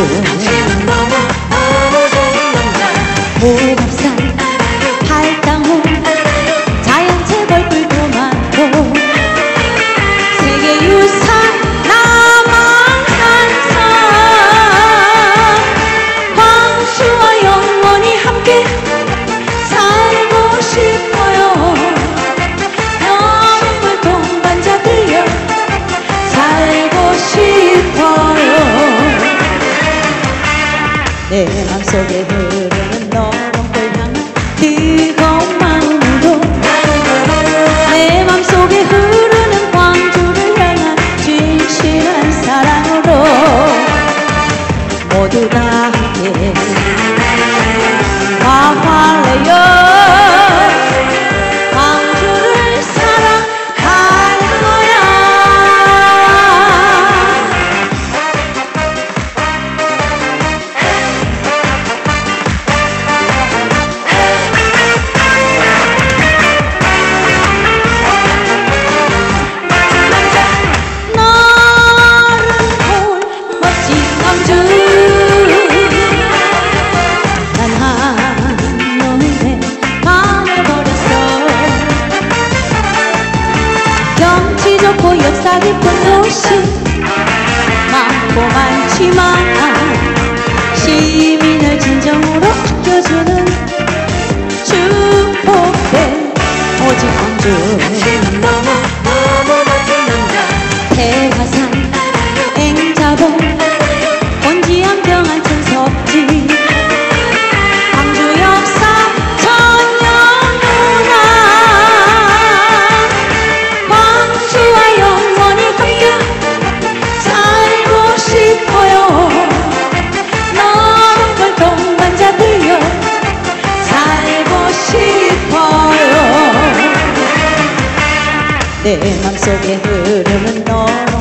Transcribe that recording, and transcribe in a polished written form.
모갑산 팔당호 자연채 벌꿀도 많고 세계유산 남한산성 광주와 영원히 함께 살고 싶어요. 영웅을 동반자들여 살고 싶어요. 내 맘속에 흐르는 너를 향한 뜨거운 마음으로 내 맘속에 흐르는 광주를 향한 진실한 사랑으로 모두 다 함께 화활래요. 광주를 사랑할 거야. 경치 좋고 역사 깊은 도시 많고 많지만 시민을 진정으로 아껴주는 축복된 오직 광주. 태화산 앵자봉 본지암 병안 춘석지 광주 역사 천년 문화 광주와 영원히 함께 살고 싶어요. 너를 동반자들여 살고 싶어요. 내 맘속에 흐르는 너